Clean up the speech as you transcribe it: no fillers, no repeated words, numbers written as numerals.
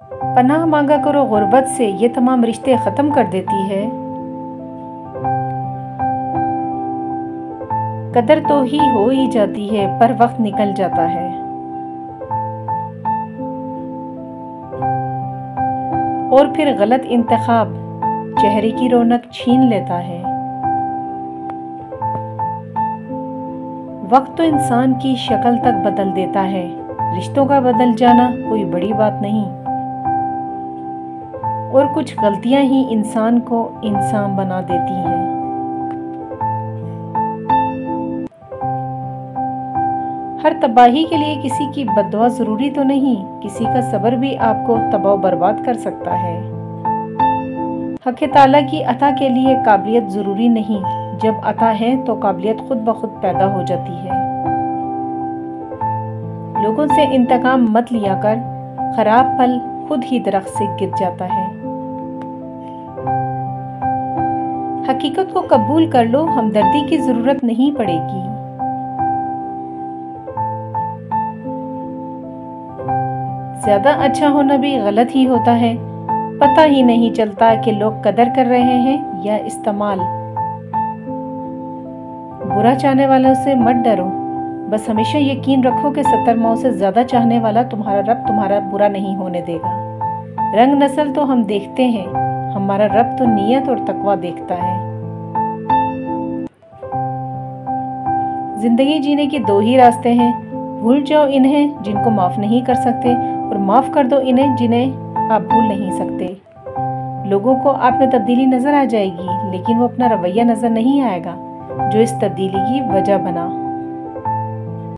پناہ مانگا کرو غربت سے، یہ تمام رشتے ختم کر دیتی ہے۔ قدر تو ہو ہی جاتی ہے، پر وقت نکل جاتا ہے۔ اور پھر غلط انتخاب چہرے کی رونق چھین لیتا ہے۔ وقت تو انسان کی شکل تک بدل دیتا ہے، رشتوں کا بدل جانا کوئی بڑی بات نہیں۔ اور کچھ غلطیاں ہی انسان کو انسان بنا دیتی ہیں۔ ہر تباہی کے لیے کسی کی بد دعا ضروری تو نہیں، کسی کا صبر بھی آپ کو تباہ و برباد کر سکتا ہے۔ حق تعالیٰ کی عطا کے لیے قابلیت ضروری نہیں، جب عطا ہے تو قابلیت خود بخود پیدا ہو جاتی ہے۔ لوگوں سے انتقام مت لیا کر، خراب پھل خود ہی درخت سے گر جاتا ہے۔ حقیقت کو قبول کر لو، ہمدردی کی ضرورت نہیں پڑے گی۔ زیادہ اچھا ہونا بھی غلط ہی ہوتا ہے، پتہ ہی نہیں چلتا کہ لوگ قدر کر رہے ہیں یا استعمال۔ برا چاہنے والوں سے مت ڈرو، بس ہمیشہ یقین رکھو کہ 70 ماؤں سے زیادہ چاہنے والا تمہارا رب تمہارا برا نہیں ہونے دے گا۔ رنگ نسل تو ہم دیکھتے ہیں، ہمارا رب تو نیت اور تقوی دیکھتا ہے۔ زندگی جینے کے دو ہی راستے ہیں، بھول جاؤ انہیں جن کو معاف نہیں کر سکتے، اور معاف کر دو انہیں جنہیں آپ بھول نہیں سکتے۔ لوگوں کو آپ میں تبدیلی نظر آ جائے گی، لیکن وہ اپنا رویہ نظر نہیں آئے گا جو اس تبدیلی کی وجہ بنا۔